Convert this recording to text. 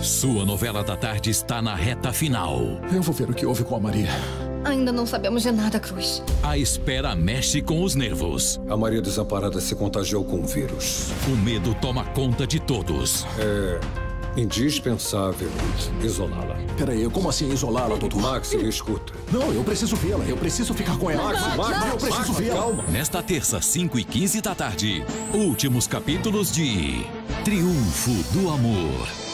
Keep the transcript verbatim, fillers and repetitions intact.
Sua novela da tarde está na reta final. Eu vou ver o que houve com a Maria. Ainda não sabemos de nada, Cruz. A espera mexe com os nervos. A Maria Desamparada se contagiou com o vírus. O medo toma conta de todos. É indispensável isolá-la. Peraí, como assim isolá-la, doutor? Max, me escuta. Não, eu preciso vê-la. Eu preciso ficar com ela. Max, Max, Max, eu preciso Max, vê-la. calma. Nesta terça, cinco e quinze da tarde, últimos capítulos de Triunfo do Amor.